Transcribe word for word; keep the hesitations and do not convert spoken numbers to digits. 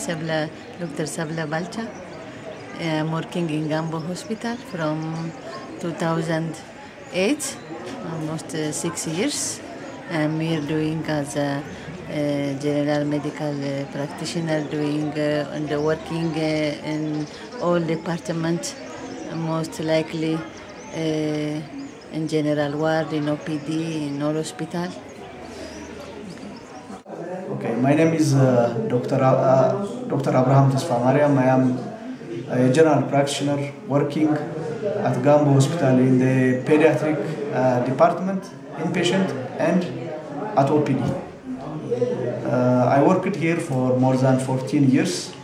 Sabla, Doctor Sabla Balcha. I'm working in Gambo Hospital from two thousand eight, almost uh, six years. I'm here doing as a uh, general medical uh, practitioner, doing uh, and working uh, in all departments, most likely uh, in general ward, in O P D, in all hospital. Okay, my name is uh, Doctor Uh, Doctor Abraham Tesfamariam. I am a general practitioner working at Gambo Hospital in the pediatric uh, department, inpatient, and at O P D. Uh, I worked here for more than fourteen years.